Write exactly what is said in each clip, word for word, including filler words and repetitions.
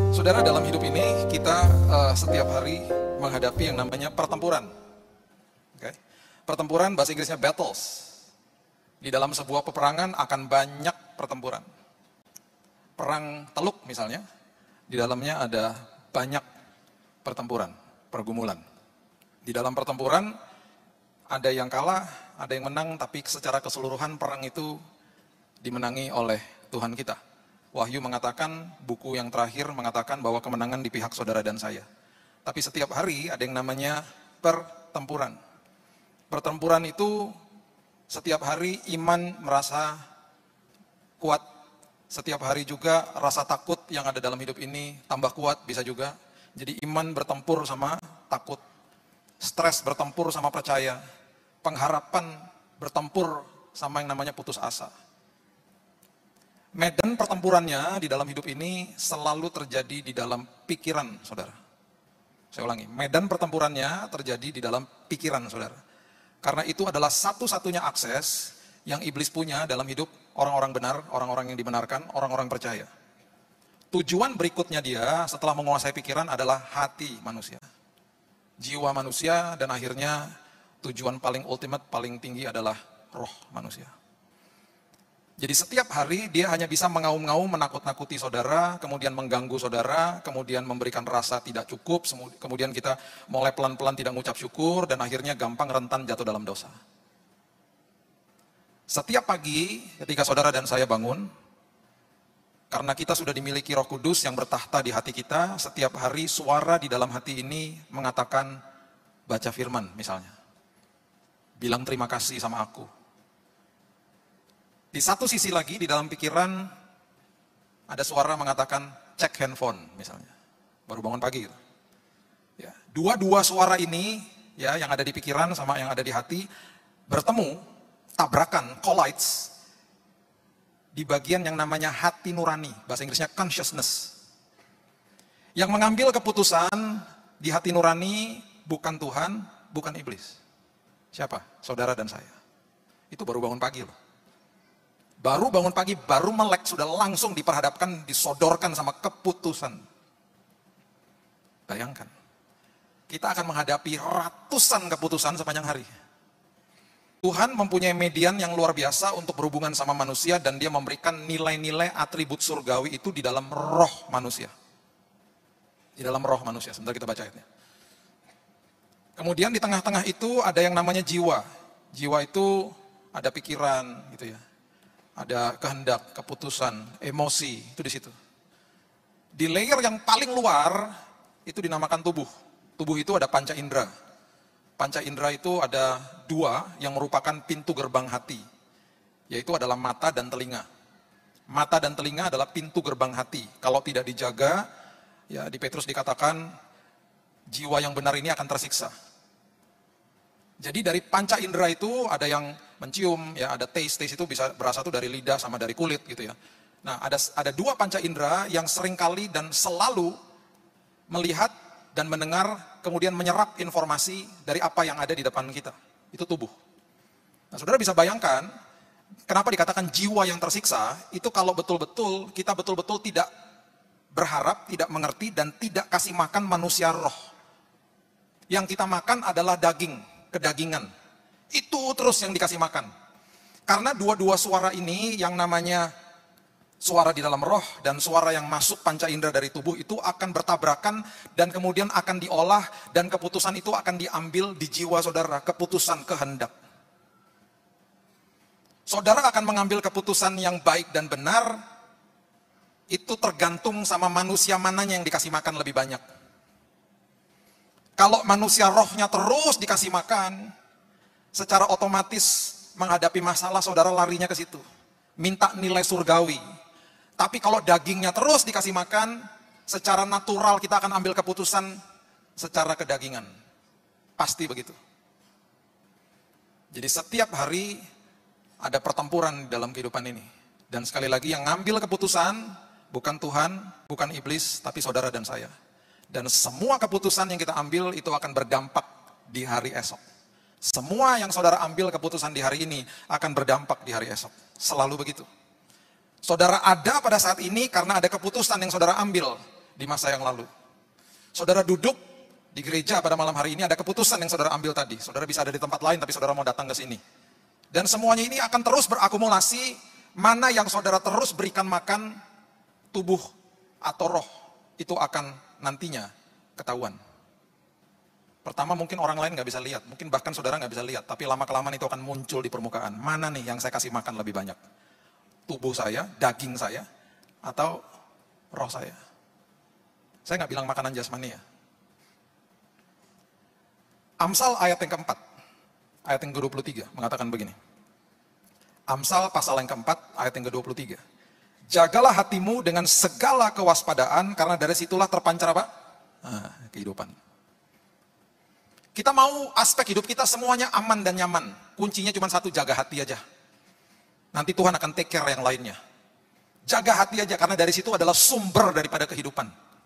Saudara, dalam hidup ini kita uh, setiap hari menghadapi yang namanya pertempuran. Okay? Pertempuran bahasa Inggrisnya battles. Di dalam sebuah peperangan akan banyak pertempuran. Perang Teluk misalnya, di dalamnya ada banyak pertempuran, pergumulan. Di dalam pertempuran ada yang kalah, ada yang menang, tapi secara keseluruhan perang itu dimenangi oleh Tuhan kita. Wahyu mengatakan, buku yang terakhir mengatakan bahwa kemenangan di pihak saudara dan saya. Tapi setiap hari ada yang namanya pertempuran. Pertempuran itu setiap hari iman merasa kuat. Setiap hari juga rasa takut yang ada dalam hidup ini tambah kuat bisa juga. Jadi iman bertempur sama takut. Stres bertempur sama percaya. Pengharapan bertempur sama yang namanya putus asa. Medan pertempurannya di dalam hidup ini selalu terjadi di dalam pikiran, saudara. Saya ulangi, medan pertempurannya terjadi di dalam pikiran, saudara. Karena itu adalah satu-satunya akses yang iblis punya dalam hidup orang-orang benar, orang-orang yang dibenarkan, orang-orang percaya. Tujuan berikutnya dia setelah menguasai pikiran adalah hati manusia. Jiwa manusia, dan akhirnya tujuan paling ultimate, paling tinggi adalah roh manusia. Jadi setiap hari dia hanya bisa mengaum-ngaum, menakut-nakuti saudara, kemudian mengganggu saudara, kemudian memberikan rasa tidak cukup, kemudian kita mulai pelan-pelan tidak mengucap syukur, dan akhirnya gampang rentan jatuh dalam dosa. Setiap pagi ketika saudara dan saya bangun, karena kita sudah dimiliki Roh Kudus yang bertahta di hati kita, setiap hari suara di dalam hati ini mengatakan, baca firman misalnya. Bilang terima kasih sama aku. Di satu sisi lagi, di dalam pikiran, ada suara mengatakan, cek handphone misalnya. Baru bangun pagi gitu. Ya, dua-dua suara ini, ya, yang ada di pikiran sama yang ada di hati, bertemu, tabrakan, collides, di bagian yang namanya hati nurani, bahasa Inggrisnya consciousness. Yang mengambil keputusan di hati nurani, bukan Tuhan, bukan iblis. Siapa? Saudara dan saya. Itu baru bangun pagi loh. Baru bangun pagi, baru melek, sudah langsung diperhadapkan, disodorkan sama keputusan. Bayangkan, kita akan menghadapi ratusan keputusan sepanjang hari. Tuhan mempunyai median yang luar biasa untuk berhubungan sama manusia, dan dia memberikan nilai-nilai atribut surgawi itu di dalam roh manusia. Di dalam roh manusia, sebentar kita baca ayatnya. Kemudian di tengah-tengah itu ada yang namanya jiwa. Jiwa itu ada pikiran gitu ya. Ada kehendak, keputusan, emosi, itu di situ. Di layer yang paling luar, itu dinamakan tubuh. Tubuh itu ada panca indera. Panca indera itu ada dua yang merupakan pintu gerbang hati. Yaitu adalah mata dan telinga. Mata dan telinga adalah pintu gerbang hati. Kalau tidak dijaga, ya di Petrus dikatakan, jiwa yang benar ini akan tersiksa. Jadi dari panca indera itu ada yang mencium, ya ada taste, taste itu bisa berasal tuh dari lidah sama dari kulit gitu ya. Nah ada ada dua panca indera yang seringkali dan selalu melihat dan mendengar, kemudian menyerap informasi dari apa yang ada di depan kita. Itu tubuh. Nah saudara bisa bayangkan, kenapa dikatakan jiwa yang tersiksa, itu kalau betul-betul, kita betul-betul tidak berharap, tidak mengerti, dan tidak kasih makan manusia roh. Yang kita makan adalah daging, kedagingan. Itu terus yang dikasih makan. Karena dua-dua suara ini yang namanya suara di dalam roh dan suara yang masuk panca indera dari tubuh itu akan bertabrakan dan kemudian akan diolah, dan keputusan itu akan diambil di jiwa saudara, keputusan kehendak. Saudara akan mengambil keputusan yang baik dan benar, itu tergantung sama manusia mananya yang dikasih makan lebih banyak. Kalau manusia rohnya terus dikasih makan, secara otomatis menghadapi masalah saudara larinya ke situ. Minta nilai surgawi. Tapi kalau dagingnya terus dikasih makan, secara natural kita akan ambil keputusan secara kedagingan. Pasti begitu. Jadi setiap hari ada pertempuran dalam kehidupan ini. Dan sekali lagi yang ngambil keputusan bukan Tuhan, bukan iblis, tapi saudara dan saya. Dan semua keputusan yang kita ambil itu akan berdampak di hari esok. Semua yang saudara ambil keputusan di hari ini akan berdampak di hari esok. Selalu begitu. Saudara ada pada saat ini karena ada keputusan yang saudara ambil di masa yang lalu. Saudara duduk di gereja pada malam hari ini, ada keputusan yang saudara ambil tadi. Saudara bisa ada di tempat lain, tapi saudara mau datang ke sini. Dan semuanya ini akan terus berakumulasi, mana yang saudara terus berikan makan tubuh atau roh, itu akan nantinya ketahuan. Pertama mungkin orang lain nggak bisa lihat, mungkin bahkan saudara nggak bisa lihat, tapi lama-kelamaan itu akan muncul di permukaan. Mana nih yang saya kasih makan lebih banyak? Tubuh saya, daging saya, atau roh saya? Saya nggak bilang makanan jasmani ya. Amsal ayat yang keempat, ayat yang ke dua puluh tiga mengatakan begini. Amsal pasal yang keempat, ayat yang ke dua puluh tiga. Jagalah hatimu dengan segala kewaspadaan, karena dari situlah terpancar apa? Nah, kehidupan. Kita mau aspek hidup kita semuanya aman dan nyaman. Kuncinya cuma satu, jaga hati aja. Nanti Tuhan akan take care yang lainnya. Jaga hati aja, karena dari situ adalah sumber daripada kehidupan.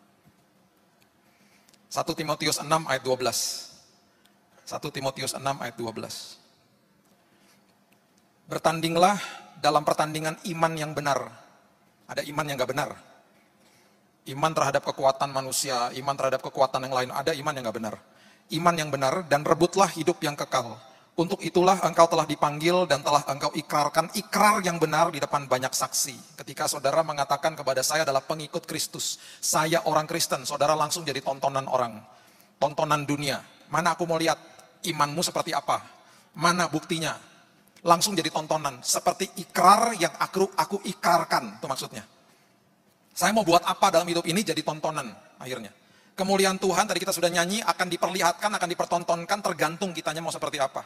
satu Timotius enam ayat dua belas. satu Timotius enam ayat dua belas. Bertandinglah dalam pertandingan iman yang benar. Ada iman yang gak benar. Iman terhadap kekuatan manusia, iman terhadap kekuatan yang lain. Ada iman yang gak benar. Iman yang benar, dan rebutlah hidup yang kekal. Untuk itulah engkau telah dipanggil dan telah engkau ikrarkan ikrar yang benar di depan banyak saksi. Ketika saudara mengatakan kepada saya adalah pengikut Kristus, saya orang Kristen, saudara langsung jadi tontonan orang, tontonan dunia. Mana aku mau lihat imanmu seperti apa? Mana buktinya? Langsung jadi tontonan, seperti ikrar yang aku aku ikrarkan, itu maksudnya. Saya mau buat apa dalam hidup ini, jadi tontonan akhirnya. Kemuliaan Tuhan, tadi kita sudah nyanyi, akan diperlihatkan, akan dipertontonkan, tergantung kitanya mau seperti apa.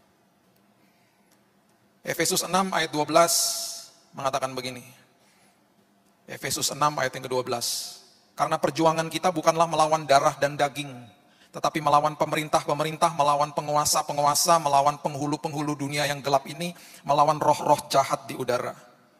Efesus enam ayat dua belas mengatakan begini. Efesus enam ayat yang ke dua belas. Karena perjuangan kita bukanlah melawan darah dan daging, tetapi melawan pemerintah-pemerintah, melawan penguasa-penguasa, melawan penghulu-penghulu dunia yang gelap ini, melawan roh-roh jahat di udara.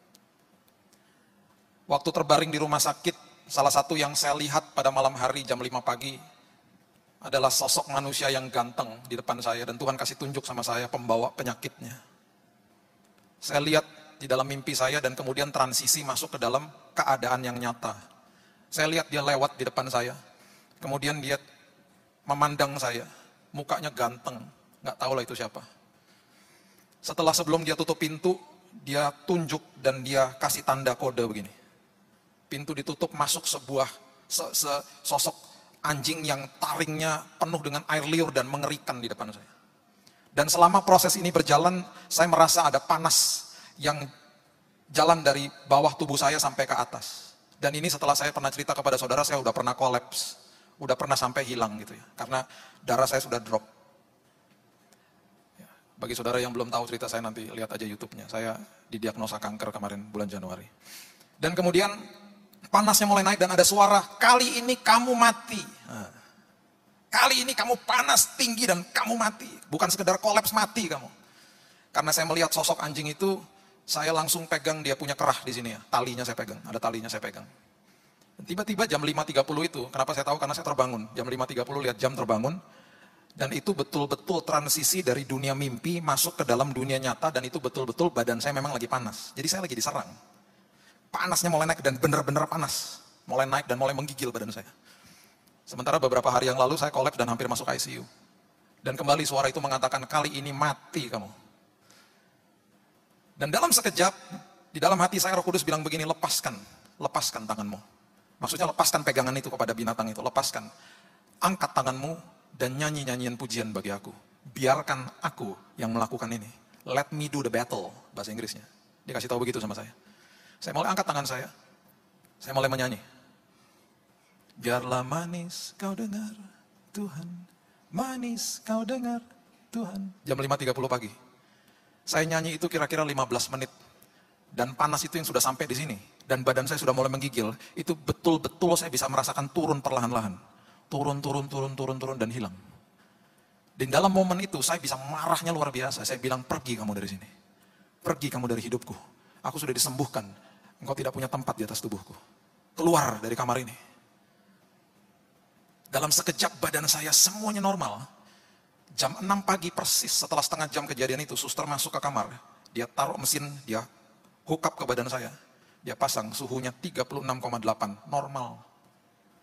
Waktu terbaring di rumah sakit, salah satu yang saya lihat pada malam hari jam lima pagi adalah sosok manusia yang ganteng di depan saya, dan Tuhan kasih tunjuk sama saya pembawa penyakitnya. Saya lihat di dalam mimpi saya dan kemudian transisi masuk ke dalam keadaan yang nyata. Saya lihat dia lewat di depan saya, kemudian dia memandang saya, mukanya ganteng, nggak tahu lah itu siapa. Setelah sebelum dia tutup pintu, dia tunjuk dan dia kasih tanda kode begini. Pintu ditutup, masuk sebuah se -se sosok anjing yang taringnya penuh dengan air liur dan mengerikan di depan saya. Dan selama proses ini berjalan, saya merasa ada panas yang jalan dari bawah tubuh saya sampai ke atas. Dan ini setelah saya pernah cerita kepada saudara, saya udah pernah kolaps, udah pernah sampai hilang gitu ya, karena darah saya sudah drop. Bagi saudara yang belum tahu cerita saya, nanti lihat aja YouTube-nya. Saya didiagnosa kanker kemarin bulan Januari. Dan kemudian panasnya mulai naik dan ada suara, kali ini kamu mati. Nah, kali ini kamu panas tinggi dan kamu mati. Bukan sekedar kolaps, mati kamu. Karena saya melihat sosok anjing itu, saya langsung pegang dia punya kerah di sini ya. Talinya saya pegang, ada talinya saya pegang. Tiba-tiba jam lima tiga puluh itu, kenapa saya tahu? Karena saya terbangun. Jam lima tiga puluh lihat jam terbangun. Dan itu betul-betul transisi dari dunia mimpi masuk ke dalam dunia nyata. Dan itu betul-betul badan saya memang lagi panas. Jadi saya lagi diserang. Panasnya mulai naik dan benar-benar panas. Mulai naik dan mulai menggigil badan saya. Sementara beberapa hari yang lalu saya kolaps dan hampir masuk I C U. Dan kembali suara itu mengatakan, kali ini mati kamu. Dan dalam sekejap, di dalam hati saya Roh Kudus bilang begini, lepaskan, lepaskan tanganmu. Maksudnya lepaskan pegangan itu kepada binatang itu, lepaskan. Angkat tanganmu dan nyanyi nyanyian pujian bagi aku. Biarkan aku yang melakukan ini. Let me do the battle, bahasa Inggrisnya. Dia kasih tahu begitu sama saya. Saya mulai angkat tangan saya, saya mulai menyanyi. Biarlah manis kau dengar Tuhan, manis kau dengar Tuhan. Jam lima tiga puluh pagi. Saya nyanyi itu kira-kira lima belas menit. Dan panas itu yang sudah sampai di sini. Dan badan saya sudah mulai menggigil. Itu betul-betul saya bisa merasakan turun perlahan-lahan. Turun, turun, turun, turun, turun, dan hilang. Dan dalam momen itu saya bisa marahnya luar biasa. Saya bilang, pergi kamu dari sini. Pergi kamu dari hidupku. Aku sudah disembuhkan. Engkau tidak punya tempat di atas tubuhku. Keluar dari kamar ini. Dalam sekejap badan saya semuanya normal. Jam enam pagi persis setelah setengah jam kejadian itu, suster masuk ke kamar. Dia taruh mesin, dia hook up ke badan saya. Dia pasang suhunya tiga puluh enam koma delapan, normal.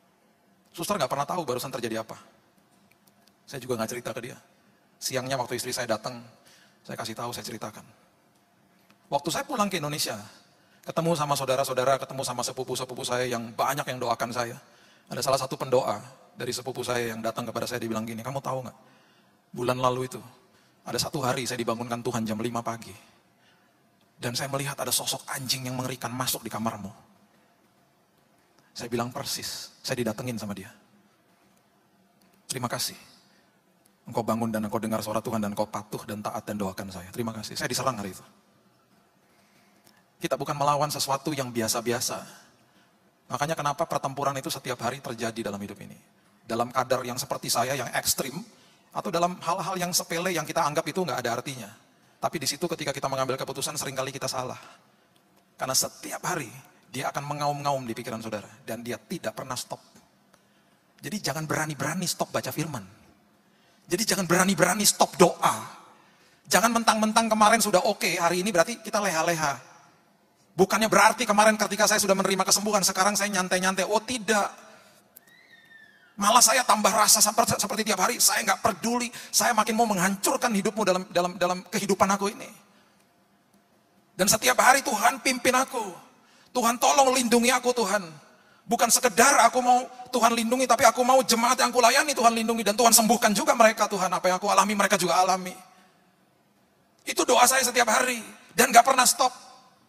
Suster nggak pernah tahu barusan terjadi apa. Saya juga nggak cerita ke dia. Siangnya waktu istri saya datang, saya kasih tahu, saya ceritakan. Waktu saya pulang ke Indonesia, ketemu sama saudara-saudara, ketemu sama sepupu-sepupu saya yang banyak yang doakan saya. Ada salah satu pendoa dari sepupu saya yang datang kepada saya, dibilang gini, kamu tahu nggak? Bulan lalu itu, ada satu hari saya dibangunkan Tuhan jam lima pagi. Dan saya melihat ada sosok anjing yang mengerikan masuk di kamarmu. Saya bilang persis, saya didatengin sama dia. Terima kasih. Engkau bangun dan engkau dengar suara Tuhan dan engkau patuh dan taat dan doakan saya. Terima kasih. Saya diserang hari itu. Kita bukan melawan sesuatu yang biasa-biasa. Makanya kenapa pertempuran itu setiap hari terjadi dalam hidup ini. Dalam kadar yang seperti saya, yang ekstrim, atau dalam hal-hal yang sepele yang kita anggap itu nggak ada artinya. Tapi di situ ketika kita mengambil keputusan seringkali kita salah. Karena setiap hari dia akan mengaum-ngaum di pikiran saudara. Dan dia tidak pernah stop. Jadi jangan berani-berani stop baca firman. Jadi jangan berani-berani stop doa. Jangan mentang-mentang kemarin sudah oke, hari ini berarti kita leha-leha. Bukannya berarti kemarin ketika saya sudah menerima kesembuhan, sekarang saya nyantai-nyantai. Oh tidak. Malah saya tambah rasa seperti, seperti tiap hari, saya nggak peduli. Saya makin mau menghancurkan hidupmu dalam dalam dalam kehidupan aku ini. Dan setiap hari Tuhan pimpin aku. Tuhan tolong lindungi aku Tuhan. Bukan sekedar aku mau Tuhan lindungi, tapi aku mau jemaat yang aku layani Tuhan lindungi. Dan Tuhan sembuhkan juga mereka Tuhan. Apa yang aku alami mereka juga alami. Itu doa saya setiap hari. Dan nggak pernah stop.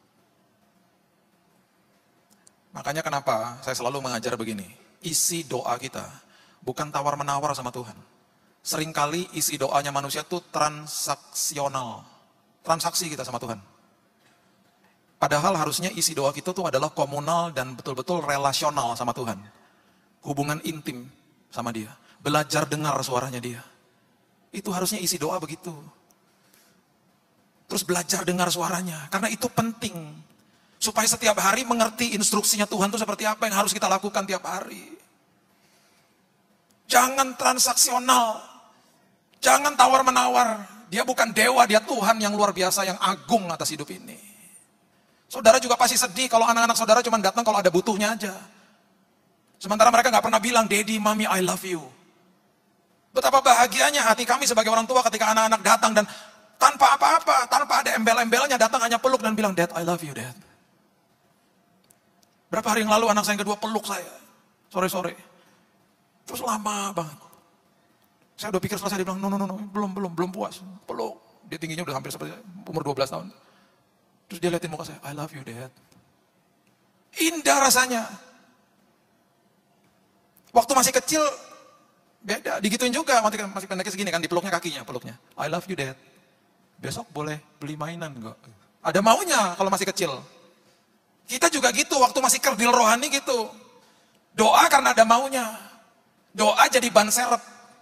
Makanya kenapa saya selalu mengajar begini. Isi doa kita bukan tawar-menawar sama Tuhan. Seringkali isi doanya manusia itu transaksional. Transaksi kita sama Tuhan. Padahal harusnya isi doa kita itu adalah komunal dan betul-betul relasional sama Tuhan. Hubungan intim sama dia. Belajar dengar suaranya dia. Itu harusnya isi doa begitu. Terus belajar dengar suaranya. Karena itu penting. Supaya setiap hari mengerti instruksinya Tuhan itu seperti apa yang harus kita lakukan tiap hari. Jangan transaksional. Jangan tawar-menawar. Dia bukan dewa, dia Tuhan yang luar biasa, yang agung atas hidup ini. Saudara juga pasti sedih kalau anak-anak saudara cuma datang kalau ada butuhnya aja. Sementara mereka gak pernah bilang, Daddy, Mami, I love you. Betapa bahagianya hati kami sebagai orang tua ketika anak-anak datang dan tanpa apa-apa, tanpa ada embel-embelnya datang hanya peluk dan bilang, Dad, I love you, Dad. Berapa hari yang lalu anak saya yang kedua peluk saya, sore-sore. Terus lama banget. Saya udah pikir selesai, dia bilang, no, no, no, no, belum, belum, belum puas. Peluk, dia tingginya udah hampir seperti umur dua belas tahun. Terus dia liatin muka saya, I love you, Dad. Indah rasanya. Waktu masih kecil, beda, digituin juga, masih, masih pendeknya segini kan, dipeluknya kakinya, peluknya. I love you, Dad. Besok boleh beli mainan enggak? Ada maunya kalau masih kecil. Kita juga gitu, waktu masih kerdil rohani gitu. Doa karena ada maunya. Doa jadi ban serep.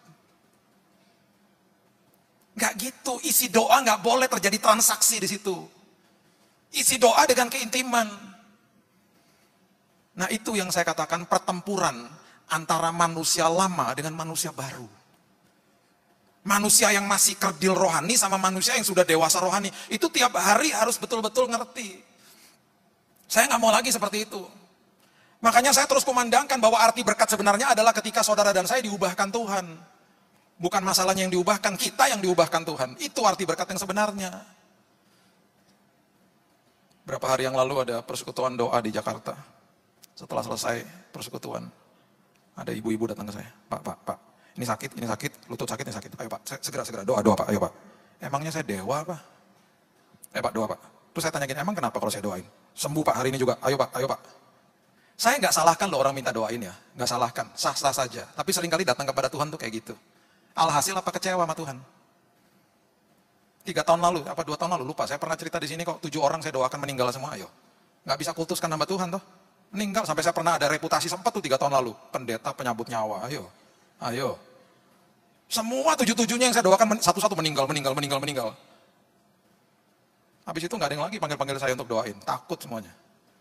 Gak gitu, isi doa gak boleh terjadi transaksi di situ. Isi doa dengan keintiman. Nah itu yang saya katakan pertempuran antara manusia lama dengan manusia baru. Manusia yang masih kerdil rohani sama manusia yang sudah dewasa rohani. Itu tiap hari harus betul-betul ngerti. Saya nggak mau lagi seperti itu. Makanya saya terus kumandangkan bahwa arti berkat sebenarnya adalah ketika saudara dan saya diubahkan Tuhan. Bukan masalahnya yang diubahkan, kita yang diubahkan Tuhan. Itu arti berkat yang sebenarnya. Berapa hari yang lalu ada persekutuan doa di Jakarta. Setelah selesai persekutuan, ada ibu-ibu datang ke saya. Pak, Pak, Pak, ini sakit, ini sakit, lutut sakit, ini sakit. Ayo Pak, segera, segera, doa, doa Pak, ayo Pak. Emangnya saya dewa Pak? Eh Pak, doa Pak. Terus saya tanya gini, emang kenapa kalau saya doain? Sembuh Pak hari ini juga, ayo Pak, ayo Pak. Saya nggak salahkan loh orang minta doain ya, nggak salahkan, sah-sah saja. Tapi seringkali datang kepada Tuhan tuh kayak gitu. Alhasil apa kecewa sama Tuhan? Tiga tahun lalu, apa dua tahun lalu, lupa. Saya pernah cerita di sini kok, tujuh orang saya doakan meninggal semua, ayo. Nggak bisa kultuskan nama Tuhan tuh. Meninggal, sampai saya pernah ada reputasi sempat tuh tiga tahun lalu. Pendeta penyambut nyawa, ayo. Ayo. Semua tujuh-tujuhnya yang saya doakan, satu-satu meninggal, meninggal, meninggal, meninggal. Habis itu nggak ada yang lagi panggil-panggil saya untuk doain, takut semuanya.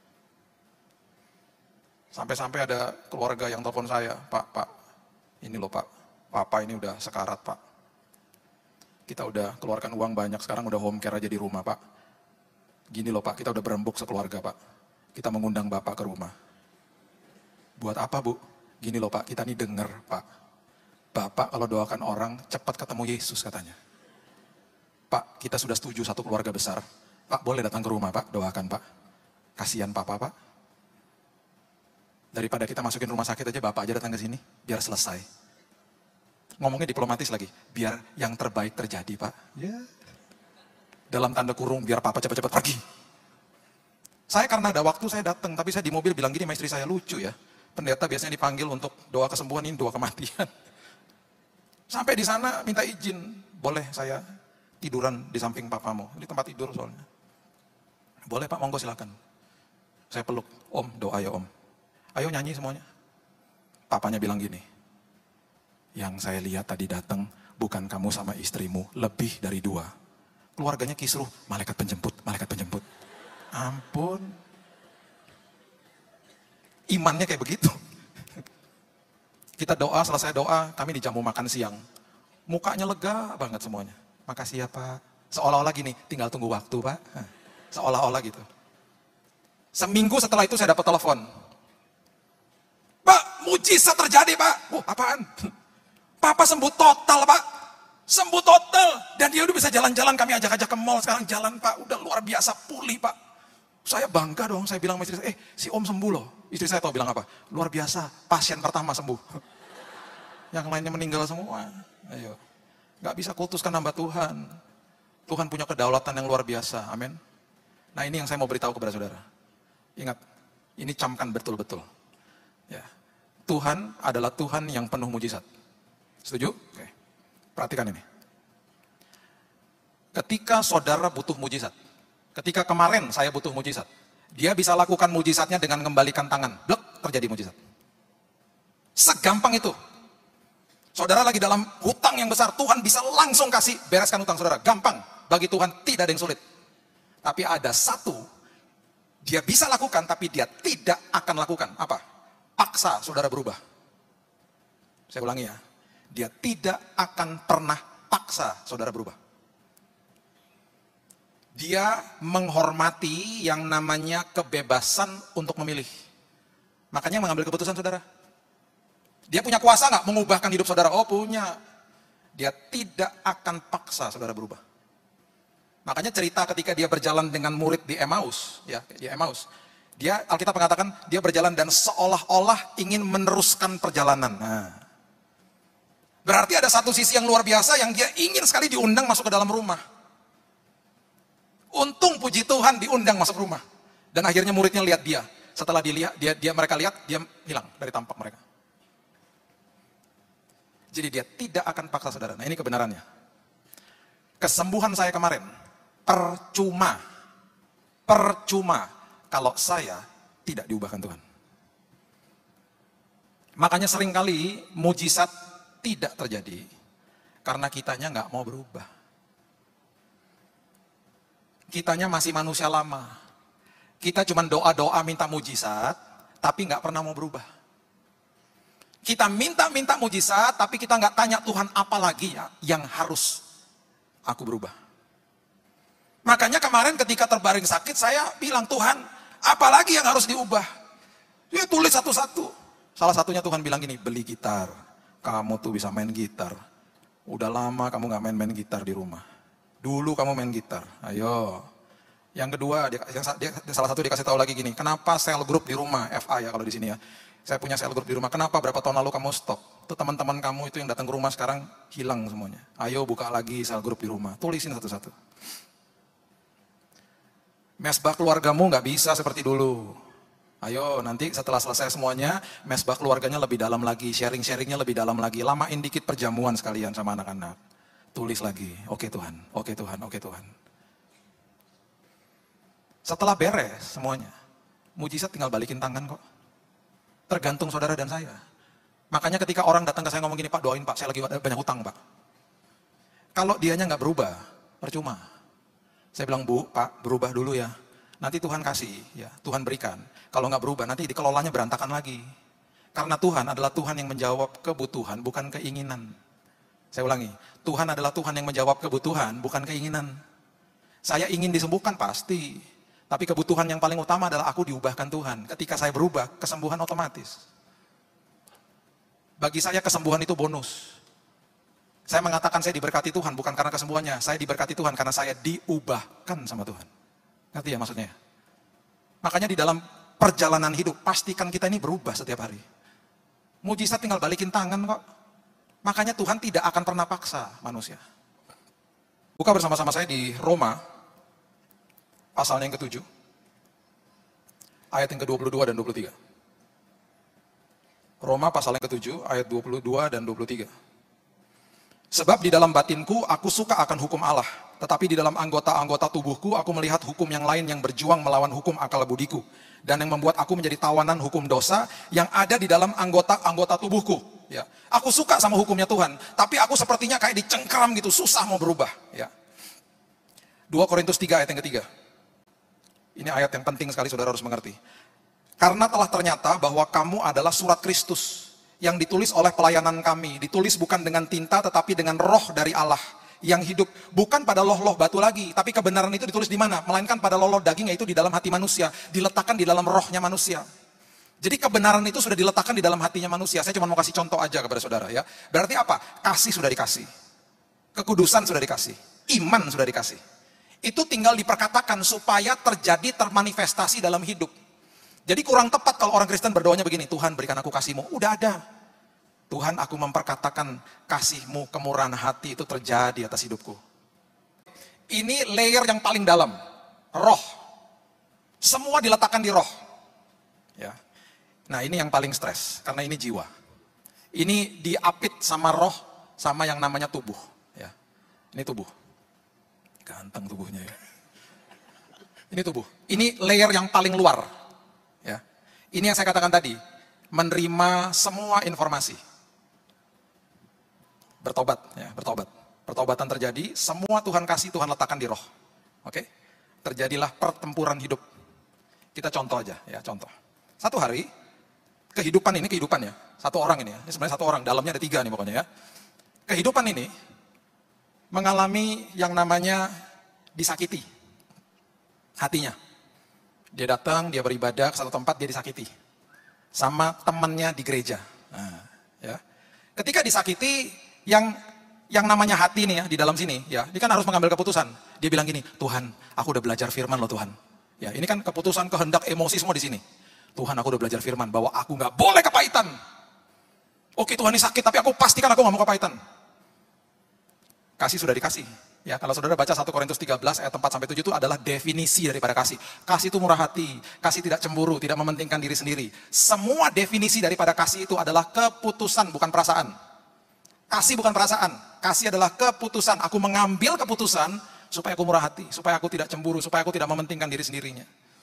Sampai-sampai ada keluarga yang telepon saya, Pak, Pak, ini loh Pak, Papa ini udah sekarat Pak. Kita udah keluarkan uang banyak, sekarang udah home care aja di rumah Pak. Gini loh Pak, kita udah berembuk sekeluarga Pak. Kita mengundang Bapak ke rumah. Buat apa Bu? Gini loh Pak, kita nih denger Pak. Bapak kalau doakan orang, cepat ketemu Yesus katanya. Pak, kita sudah setuju satu keluarga besar. Pak, boleh datang ke rumah Pak, doakan Pak. Kasihan Papa Pak. Daripada kita masukin rumah sakit aja, Bapak aja datang ke sini, biar selesai. Ngomongnya diplomatis lagi, biar yang terbaik terjadi Pak. Ya. Dalam tanda kurung, biar Papa cepat-cepat pergi. Saya karena ada waktu saya datang, tapi saya di mobil bilang gini sama istri saya, lucu ya. Pendeta biasanya dipanggil untuk doa kesembuhan, ini doa kematian. Sampai di sana minta izin, boleh saya tiduran di samping papamu, di tempat tidur soalnya. Boleh Pak, monggo silakan. Saya peluk, Om, doa ya Om. Ayo nyanyi semuanya. Papanya bilang gini, yang saya lihat tadi datang bukan kamu sama istrimu, lebih dari dua. Keluarganya kisruh, malaikat penjemput, malaikat penjemput. Ampun. Imannya kayak begitu. Kita doa, selesai doa, kami di jamu makan siang. Mukanya lega banget semuanya. Makasih ya Pak. Seolah-olah gini, tinggal tunggu waktu Pak. Seolah-olah gitu. Seminggu setelah itu saya dapat telepon. Pak, mujizat terjadi Pak. Oh, apaan? Papa sembuh total Pak. Sembuh total. Dan dia udah bisa jalan-jalan, kami ajak-ajak ke mall. Sekarang jalan Pak, udah luar biasa pulih Pak. Saya bangga dong, saya bilang sama istri saya, eh si Om sembuh loh. Istri saya tahu bilang apa? Luar biasa, pasien pertama sembuh. Yang lainnya meninggal semua. Ayo, nggak bisa kultuskan hamba Tuhan. Tuhan punya kedaulatan yang luar biasa, amin. Nah ini yang saya mau beritahu kepada saudara. Ingat, ini camkan betul-betul. Ya, Tuhan adalah Tuhan yang penuh mujizat. Setuju? Oke. Perhatikan ini. Ketika saudara butuh mujizat, ketika kemarin saya butuh mujizat, dia bisa lakukan mujizatnya dengan mengembalikan tangan. Blek, terjadi mujizat. Segampang itu. Saudara lagi dalam hutang yang besar, Tuhan bisa langsung kasih bereskan hutang saudara. Gampang. Bagi Tuhan tidak ada yang sulit. Tapi ada satu, dia bisa lakukan tapi dia tidak akan lakukan. Apa? Paksa saudara berubah. Saya ulangi ya. Dia tidak akan pernah paksa saudara berubah. Dia menghormati yang namanya kebebasan untuk memilih. Makanya mengambil keputusan saudara. Dia punya kuasa nggak mengubahkan hidup saudara? Oh punya. Dia tidak akan paksa saudara berubah. Makanya cerita ketika dia berjalan dengan murid di Emmaus, ya di Emmaus, dia Alkitab mengatakan dia berjalan dan seolah-olah ingin meneruskan perjalanan. Nah, berarti ada satu sisi yang luar biasa yang dia ingin sekali diundang masuk ke dalam rumah. Untung puji Tuhan diundang masuk rumah. Dan akhirnya muridnya lihat dia. Setelah dilihat, dia, dia mereka lihat, dia hilang dari tampak mereka. Jadi dia tidak akan paksa saudara. Nah ini kebenarannya. Kesembuhan saya kemarin, percuma. Percuma kalau saya tidak diubahkan Tuhan. Makanya seringkali mujizat tidak terjadi. Karena kitanya nggak mau berubah. Kitanya masih manusia lama. Kita cuma doa-doa minta mujizat, tapi nggak pernah mau berubah. Kita minta-minta mujizat, tapi kita nggak tanya Tuhan apa lagi ya yang harus aku berubah. Makanya kemarin ketika terbaring sakit, saya bilang Tuhan, apa lagi yang harus diubah? Dia tulis satu-satu. Salah satunya Tuhan bilang gini, beli gitar. Kamu tuh bisa main gitar. Udah lama kamu nggak main-main gitar di rumah. Dulu kamu main gitar, ayo. Yang kedua, dia, yang, dia, salah satu dikasih tahu lagi gini, kenapa sel grup di rumah, F A ya kalau di sini ya. Saya punya sel grup di rumah, kenapa berapa tahun lalu kamu stop? Itu teman-teman kamu itu yang datang ke rumah sekarang hilang semuanya. Ayo buka lagi sel grup di rumah, tulisin satu-satu. Mesbah keluargamu nggak bisa seperti dulu. Ayo nanti setelah selesai semuanya, mesbah keluarganya lebih dalam lagi, sharing-sharingnya lebih dalam lagi. Lamain dikit perjamuan sekalian sama anak-anak. Tulis lagi, oke Tuhan, oke Tuhan, oke Tuhan. Setelah beres semuanya, mujizat tinggal balikin tangan kok. Tergantung saudara dan saya. Makanya ketika orang datang ke saya ngomong gini, Pak doain Pak, saya lagi banyak hutang Pak. Kalau dianya nggak berubah, percuma. Saya bilang, Bu, Pak, berubah dulu ya. Nanti Tuhan kasih, ya Tuhan berikan. Kalau nggak berubah, nanti dikelolanya berantakan lagi. Karena Tuhan adalah Tuhan yang menjawab kebutuhan, bukan keinginan. Saya ulangi, Tuhan adalah Tuhan yang menjawab kebutuhan, bukan keinginan. Saya ingin disembuhkan pasti, tapi kebutuhan yang paling utama adalah aku diubahkan Tuhan. Ketika saya berubah, kesembuhan otomatis. Bagi saya kesembuhan itu bonus. Saya mengatakan saya diberkati Tuhan bukan karena kesembuhannya. Saya diberkati Tuhan karena saya diubahkan sama Tuhan. Ngerti ya maksudnya? Makanya di dalam perjalanan hidup, pastikan kita ini berubah setiap hari. Mujizat tinggal balikin tangan kok. Makanya Tuhan tidak akan pernah paksa manusia. Buka bersama-sama saya di Roma, pasalnya yang ketujuh, ayat yang ke dua puluh dua dan dua puluh tiga. Roma pasal yang ketujuh, ayat dua puluh dua dan dua puluh tiga. Sebab di dalam batinku aku suka akan hukum Allah, tetapi di dalam anggota-anggota tubuhku aku melihat hukum yang lain yang berjuang melawan hukum akal budiku, dan yang membuat aku menjadi tawanan hukum dosa yang ada di dalam anggota-anggota tubuhku. Ya, aku suka sama hukumnya Tuhan, tapi aku sepertinya kayak dicengkeram gitu, susah mau berubah. Ya. dua Korintus tiga ayat yang ketiga. Ini ayat yang penting sekali, saudara harus mengerti. Karena telah ternyata bahwa kamu adalah surat Kristus yang ditulis oleh pelayanan kami, ditulis bukan dengan tinta tetapi dengan roh dari Allah yang hidup, bukan pada loh-loh batu lagi, tapi kebenaran itu ditulis di mana? Melainkan pada loh-loh daging, yaitu di dalam hati manusia, diletakkan di dalam rohnya manusia. Jadi kebenaran itu sudah diletakkan di dalam hatinya manusia. Saya cuma mau kasih contoh aja kepada saudara ya. Berarti apa? Kasih sudah dikasih, kekudusan sudah dikasih, iman sudah dikasih. Itu tinggal diperkatakan supaya terjadi, termanifestasi dalam hidup. Jadi kurang tepat kalau orang Kristen berdoanya begini, Tuhan berikan aku kasih-Mu. Udah ada. Tuhan, aku memperkatakan kasih-Mu, kemurahan hati itu terjadi atas hidupku. Ini layer yang paling dalam, roh. Semua diletakkan di roh. Ya. Nah ini yang paling stres, karena ini jiwa. Ini diapit sama roh, sama yang namanya tubuh. Ya. Ini tubuh. Ganteng tubuhnya ya. Ini tubuh. Ini layer yang paling luar. Ya. Ini yang saya katakan tadi, menerima semua informasi. Bertobat, ya, bertobat. Pertobatan terjadi, semua Tuhan kasih, Tuhan letakkan di roh. Oke? Terjadilah pertempuran hidup. Kita contoh aja, ya, contoh. Satu hari, kehidupan ini, kehidupan ya, satu orang ini ya, ini sebenarnya satu orang, dalamnya ada tiga nih pokoknya ya. Kehidupan ini, mengalami yang namanya disakiti. Hatinya. Dia datang, dia beribadah ke satu tempat, dia disakiti. Sama temannya di gereja. Nah, ya. Ketika disakiti, yang yang namanya hati nih ya, di dalam sini, ya, dia kan harus mengambil keputusan. Dia bilang gini, Tuhan, aku udah belajar firman loh Tuhan. Ya, ini kan keputusan, kehendak, emosi semua di sini. Tuhan, aku udah belajar firman, bahwa aku nggak boleh kepahitan. Oke Tuhan, ini sakit, tapi aku pastikan aku nggak mau kepahitan. Kasih sudah dikasih. Ya, kalau saudara baca satu Korintus tiga belas ayat empat sampai tujuh itu adalah definisi daripada kasih. Kasih itu murah hati, kasih tidak cemburu, tidak mementingkan diri sendiri. Semua definisi daripada kasih itu adalah keputusan, bukan perasaan. Kasih bukan perasaan, kasih adalah keputusan. Aku mengambil keputusan supaya aku murah hati, supaya aku tidak cemburu, supaya aku tidak mementingkan diri sendirinya.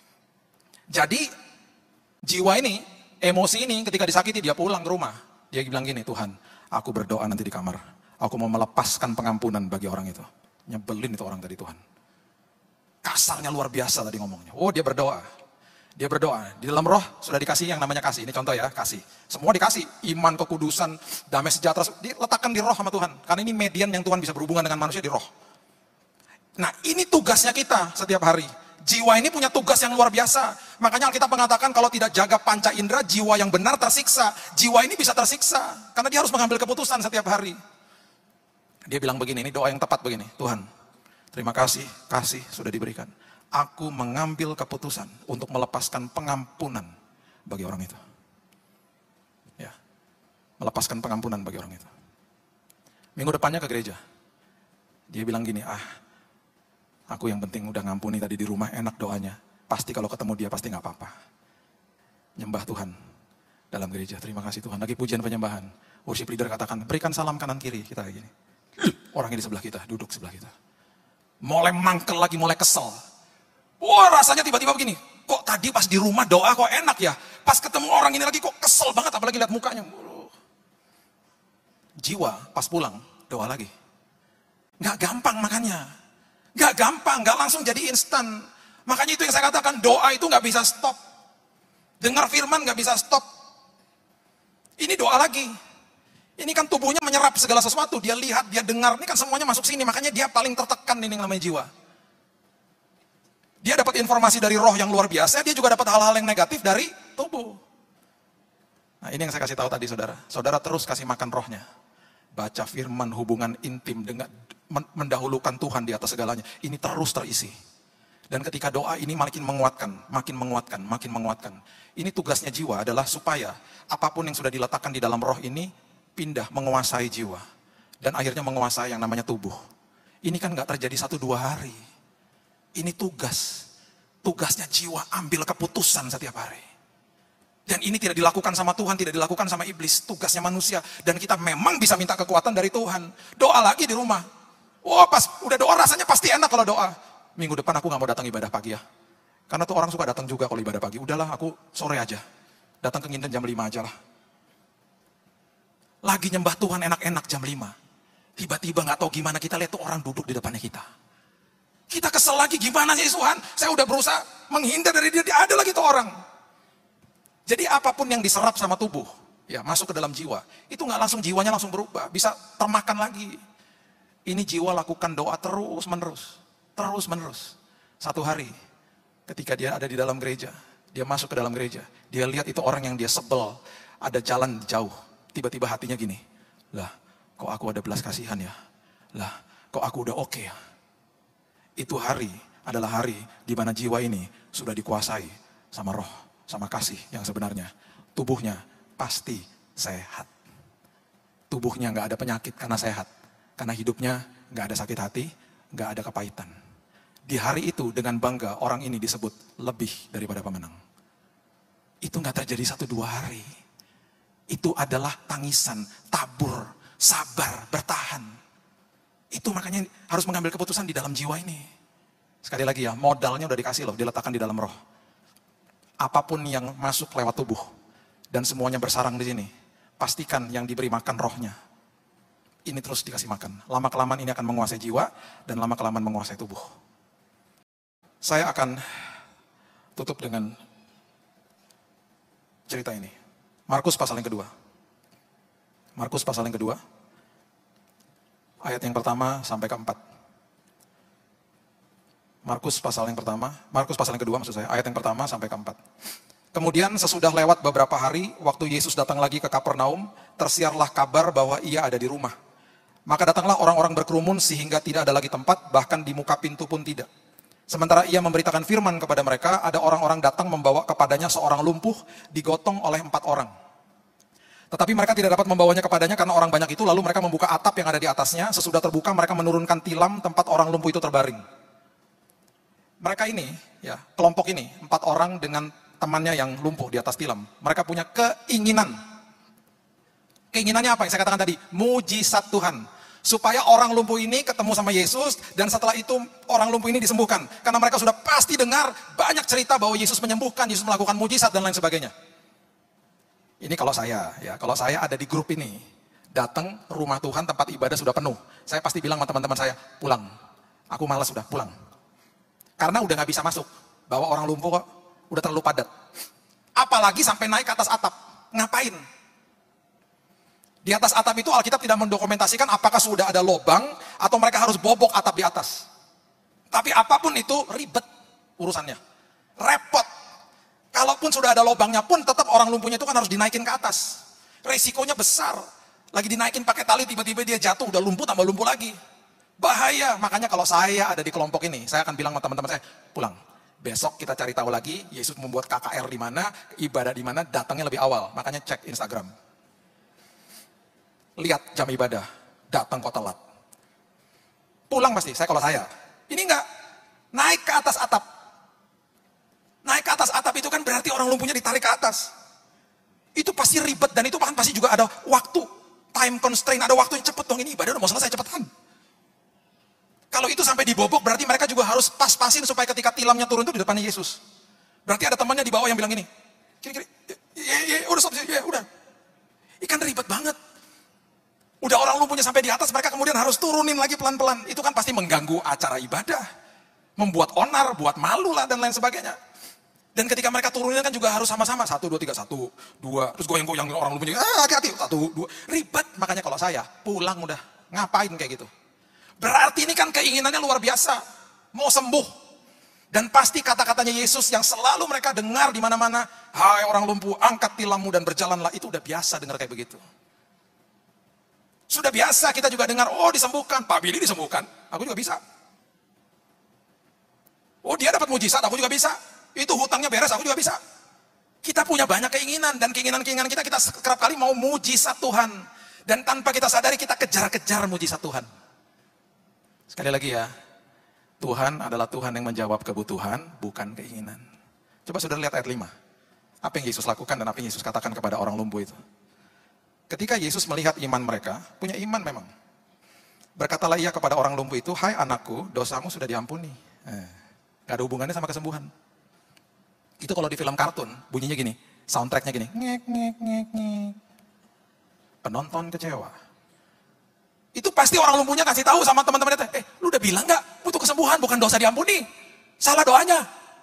Jadi, jiwa ini, emosi ini ketika disakiti dia pulang ke rumah. Dia bilang gini, Tuhan, aku berdoa nanti di kamar. Aku mau melepaskan pengampunan bagi orang itu. Nyebelin itu orang tadi Tuhan. Kasarnya luar biasa tadi ngomongnya. Oh dia berdoa. Dia berdoa. Di dalam roh sudah dikasih yang namanya kasih. Ini contoh ya, kasih. Semua dikasih. Iman, kekudusan, damai sejahtera. Diletakkan di roh sama Tuhan. Karena ini median yang Tuhan bisa berhubungan dengan manusia di roh. Nah ini tugasnya kita setiap hari. Jiwa ini punya tugas yang luar biasa. Makanya Alkitab mengatakan kalau tidak jaga panca indera, jiwa yang benar tersiksa. Jiwa ini bisa tersiksa. Karena dia harus mengambil keputusan setiap hari. Dia bilang begini, ini doa yang tepat begini. Tuhan, terima kasih, kasih sudah diberikan. Aku mengambil keputusan untuk melepaskan pengampunan bagi orang itu. Ya, melepaskan pengampunan bagi orang itu. Minggu depannya ke gereja. Dia bilang gini, ah, aku yang penting udah ngampuni tadi di rumah, enak doanya. Pasti kalau ketemu dia pasti gak apa-apa. Nyembah Tuhan dalam gereja. Terima kasih Tuhan. Lagi pujian penyembahan. Worship leader katakan, berikan salam kanan kiri. Kita kayak gini. Orangnya di sebelah kita, duduk sebelah kita. Mulai mangkel lagi, mulai kesel. Wah rasanya tiba-tiba begini. Kok tadi pas di rumah doa kok enak ya. Pas ketemu orang ini lagi kok kesel banget, apalagi lihat mukanya. Jiwa pas pulang, doa lagi. Gak gampang makanya. Gak gampang, gak langsung jadi instan. Makanya itu yang saya katakan, doa itu gak bisa stop. Dengar firman gak bisa stop. Ini doa lagi. Ini kan tubuhnya menyerap segala sesuatu, dia lihat, dia dengar, ini kan semuanya masuk sini, makanya dia paling tertekan ini namanya jiwa. Dia dapat informasi dari roh yang luar biasa, dia juga dapat hal-hal yang negatif dari tubuh. Nah ini yang saya kasih tahu tadi saudara. Saudara terus kasih makan rohnya. Baca firman, hubungan intim dengan mendahulukan Tuhan di atas segalanya. Ini terus terisi. Dan ketika doa ini makin menguatkan, makin menguatkan, makin menguatkan. Ini tugasnya jiwa adalah supaya apapun yang sudah diletakkan di dalam roh ini pindah menguasai jiwa. Dan akhirnya menguasai yang namanya tubuh. Ini kan gak terjadi satu dua hari. Ini tugas. Tugasnya jiwa ambil keputusan setiap hari. Dan ini tidak dilakukan sama Tuhan, tidak dilakukan sama iblis. Tugasnya manusia. Dan kita memang bisa minta kekuatan dari Tuhan. Doa lagi di rumah. Wah, pas udah doa rasanya pasti enak kalau doa. Minggu depan aku gak mau datang ibadah pagi ya. Karena tuh orang suka datang juga kalau ibadah pagi. Udahlah, aku sore aja. Datang ke Nginden jam lima aja lah. Lagi nyembah Tuhan enak-enak jam lima. Tiba-tiba gak tahu gimana kita lihat tuh orang duduk di depannya kita. Kita kesel lagi, gimana sih Tuhan? Saya udah berusaha menghindar dari dia, dia ada lagi tuh orang. Jadi apapun yang diserap sama tubuh, ya masuk ke dalam jiwa, itu nggak langsung jiwanya langsung berubah, bisa termakan lagi. Ini jiwa lakukan doa terus menerus, terus menerus. Satu hari, ketika dia ada di dalam gereja, dia masuk ke dalam gereja, dia lihat itu orang yang dia sebel, ada jalan jauh, tiba-tiba hatinya gini, lah, kok aku ada belas kasihan ya, lah, kok aku udah oke ya. Itu hari adalah hari di mana jiwa ini sudah dikuasai sama roh, sama kasih yang sebenarnya. Tubuhnya pasti sehat. Tubuhnya nggak ada penyakit karena sehat. Karena hidupnya nggak ada sakit hati, nggak ada kepahitan. Di hari itu dengan bangga orang ini disebut lebih daripada pemenang. Itu nggak terjadi satu dua hari. Itu adalah tangisan, tabur, sabar, bertahan. Itu makanya harus mengambil keputusan di dalam jiwa ini. Sekali lagi ya, modalnya udah dikasih loh, diletakkan di dalam roh. Apapun yang masuk lewat tubuh dan semuanya bersarang di sini, pastikan yang diberi makan rohnya. Ini terus dikasih makan. Lama-kelamaan ini akan menguasai jiwa dan lama-kelamaan menguasai tubuh. Saya akan tutup dengan cerita ini. Markus pasal yang kedua. Markus pasal yang kedua. Ayat yang pertama sampai keempat. Markus pasal yang pertama, Markus pasal yang kedua maksud saya, ayat yang pertama sampai keempat. Kemudian sesudah lewat beberapa hari, waktu Yesus datang lagi ke Kapernaum, tersiarlah kabar bahwa ia ada di rumah. Maka datanglah orang-orang berkerumun sehingga tidak ada lagi tempat, bahkan di muka pintu pun tidak. Sementara ia memberitakan firman kepada mereka, ada orang-orang datang membawa kepadanya seorang lumpuh digotong oleh empat orang. Tetapi mereka tidak dapat membawanya kepadanya karena orang banyak itu, lalu mereka membuka atap yang ada di atasnya. Sesudah terbuka mereka menurunkan tilam tempat orang lumpuh itu terbaring. Mereka ini, ya kelompok ini, empat orang dengan temannya yang lumpuh di atas tilam. Mereka punya keinginan. Keinginannya apa yang saya katakan tadi? Mujizat Tuhan. Supaya orang lumpuh ini ketemu sama Yesus dan setelah itu orang lumpuh ini disembuhkan. Karena mereka sudah pasti dengar banyak cerita bahwa Yesus menyembuhkan, Yesus melakukan mujizat dan lain sebagainya. Ini kalau saya, ya kalau saya ada di grup ini, datang rumah Tuhan tempat ibadah sudah penuh, saya pasti bilang sama teman-teman saya, pulang. Aku malas sudah, pulang. Karena udah nggak bisa masuk, bawa orang lumpuh kok, udah terlalu padat. Apalagi sampai naik ke atas atap, ngapain? Di atas atap itu Alkitab tidak mendokumentasikan apakah sudah ada lubang atau mereka harus bobok atap di atas. Tapi apapun itu ribet urusannya, repot. Kalaupun sudah ada lubangnya pun tetap orang lumpuhnya itu kan harus dinaikin ke atas. Resikonya besar. Lagi dinaikin pakai tali tiba-tiba dia jatuh, udah lumpuh tambah lumpuh lagi. Bahaya. Makanya kalau saya ada di kelompok ini, saya akan bilang sama teman-teman saya, pulang. Besok kita cari tahu lagi Yesus membuat K K R di mana, ibadah di mana, datangnya lebih awal. Makanya cek Instagram. Lihat jam ibadah, datang kok telat. Pulang pasti, saya kalau saya. Ini enggak naik ke atas atap. Naik ke atas atap itu kan berarti orang lumpuhnya ditarik ke atas. Itu pasti ribet dan itu kan pasti juga ada waktu. Time constraint, ada waktu yang cepet dong. Ini ibadah udah mau selesai cepetan. Kalau itu sampai dibobok berarti mereka juga harus pas-pasin supaya ketika tilamnya turun itu di depannya Yesus. Berarti ada temannya di bawah yang bilang gini. Kiri-kiri, ya, ya, udah stop, ya, udah. Ikan ribet banget. Udah orang lumpuhnya sampai di atas, mereka kemudian harus turunin lagi pelan-pelan. Itu kan pasti mengganggu acara ibadah. Membuat onar, buat malu lah dan lain sebagainya. Dan ketika mereka turunin kan juga harus sama-sama. Satu, dua, tiga, satu, dua. Terus goyang-goyang orang lumpuhnya, ah, hati-hati, satu, dua. Ribet, makanya kalau saya pulang udah. Ngapain kayak gitu. Berarti ini kan keinginannya luar biasa. Mau sembuh. Dan pasti kata-katanya Yesus yang selalu mereka dengar di mana-mana, hai orang lumpuh, angkat tilammu dan berjalanlah. Itu udah biasa dengar kayak begitu. Sudah biasa kita juga dengar, oh disembuhkan, Pak Billy disembuhkan, aku juga bisa. Oh dia dapat mujizat, aku juga bisa. Itu hutangnya beres, aku juga bisa. Kita punya banyak keinginan, dan keinginan-keinginan kita, kita kerap kali mau mujizat Tuhan. Dan tanpa kita sadari, kita kejar-kejar mujizat Tuhan. Sekali lagi ya, Tuhan adalah Tuhan yang menjawab kebutuhan, bukan keinginan. Coba saudara lihat ayat lima. Apa yang Yesus lakukan dan apa yang Yesus katakan kepada orang lumpuh itu. Ketika Yesus melihat iman mereka, punya iman memang. Berkatalah ia kepada orang lumpuh itu, hai anakku, dosamu sudah diampuni. Eh, gak ada hubungannya sama kesembuhan. Itu kalau di film kartun, bunyinya gini, soundtracknya gini. Ngek, ngek, ngek, ngek. Penonton kecewa. Itu pasti orang lumpuhnya kasih tahu sama teman-temannya, eh lu udah bilang gak butuh kesembuhan, bukan dosa diampuni. Salah doanya.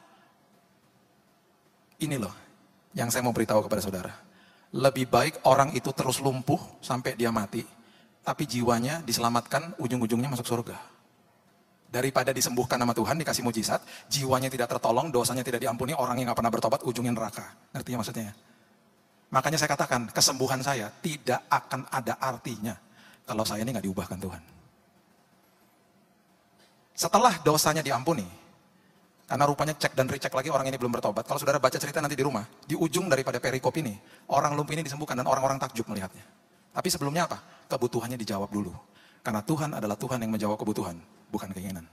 Ini loh yang saya mau beritahu kepada saudara. Lebih baik orang itu terus lumpuh sampai dia mati, tapi jiwanya diselamatkan, ujung-ujungnya masuk surga. Daripada disembuhkan sama Tuhan, dikasih mujizat, jiwanya tidak tertolong, dosanya tidak diampuni, orang yang gak pernah bertobat, ujungnya neraka. Ngerti ya maksudnya? Makanya saya katakan, kesembuhan saya tidak akan ada artinya kalau saya ini gak diubahkan Tuhan. Setelah dosanya diampuni, karena rupanya cek dan recheck lagi orang ini belum bertobat. Kalau saudara baca cerita nanti di rumah, di ujung daripada perikop ini, orang lumpuh ini disembuhkan dan orang-orang takjub melihatnya. Tapi sebelumnya apa? Kebutuhannya dijawab dulu. Karena Tuhan adalah Tuhan yang menjawab kebutuhan, bukan keinginan.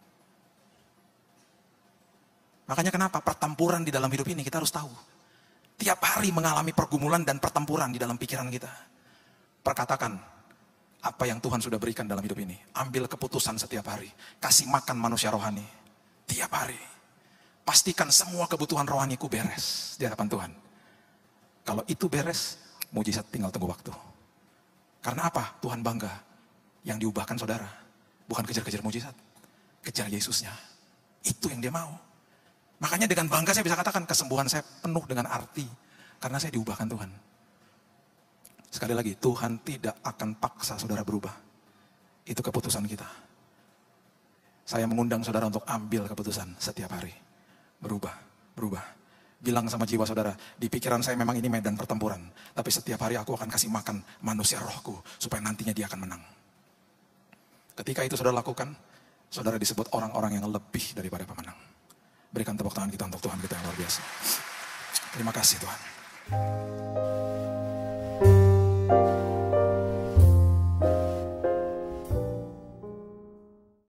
Makanya kenapa pertempuran di dalam hidup ini kita harus tahu. Tiap hari mengalami pergumulan dan pertempuran di dalam pikiran kita. Perkatakan apa yang Tuhan sudah berikan dalam hidup ini. Ambil keputusan setiap hari. Kasih makan manusia rohani. Tiap hari. Pastikan semua kebutuhan rohaniku beres di hadapan Tuhan. Kalau itu beres, mujizat tinggal tunggu waktu. Karena apa? Tuhan bangga. Yang diubahkan saudara. Bukan kejar-kejar mujizat. Kejar Yesusnya. Itu yang dia mau. Makanya dengan bangga saya bisa katakan kesembuhan saya penuh dengan arti. Karena saya diubahkan Tuhan. Sekali lagi, Tuhan tidak akan paksa saudara berubah. Itu keputusan kita. Saya mengundang saudara untuk ambil keputusan setiap hari. Berubah, berubah. Bilang sama jiwa saudara, di pikiran saya memang ini medan pertempuran. Tapi setiap hari aku akan kasih makan manusia rohku. Supaya nantinya dia akan menang. Ketika itu saudara lakukan, saudara disebut orang-orang yang lebih daripada pemenang. Berikan tepuk tangan kita untuk Tuhan kita yang luar biasa. Terima kasih Tuhan.